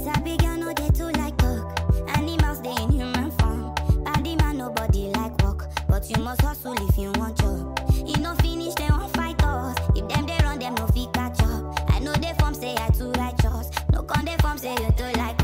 Sabi girl no dey too like talk. Animals dey in human form. Body man nobody like walk, but you must hustle if you want job. You no finish they won't fight us. If them they run them no fit catch up. I know they form say I too righteous. No con they form say you too like